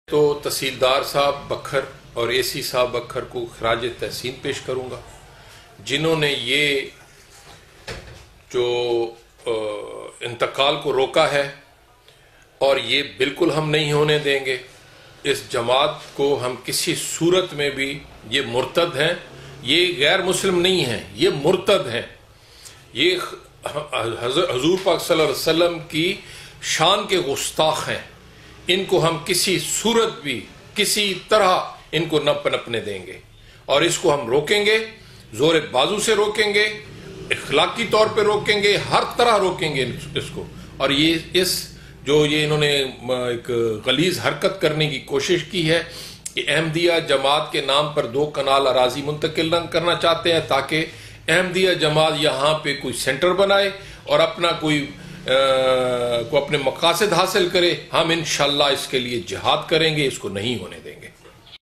तो तहसीलदार साहब बखर और एसी साहब बखर को खराज तहसीन पेश करूंगा, जिन्होंने ये जो इंतकाल को रोका है, और ये बिल्कुल हम नहीं होने देंगे। इस जमात को हम किसी सूरत में भी, ये मुर्तद हैं, ये गैर मुस्लिम नहीं हैं, ये मुर्तद हैं, ये हजूर पाक सल्लल्लाहु अलैहि वसल्लम की शान के गुस्ताख हैं। इनको हम किसी सूरत भी, किसी तरह इनको न पनपने देंगे, और इसको हम रोकेंगे, जोर बाजू से रोकेंगे, इखलाकी तौर पे रोकेंगे, हर तरह रोकेंगे इसको। और ये इन्होंने एक गलीज हरकत करने की कोशिश की है कि अहमदिया जमात के नाम पर 2 कनाल अराजी मुंतकिल करना चाहते हैं, ताकि अहमदिया जमात यहाँ पे कोई सेंटर बनाए और अपना अपने मकासद हासिल करे। हम इंशाअल्लाह इसके लिए जिहाद करेंगे, इसको नहीं होने देंगे।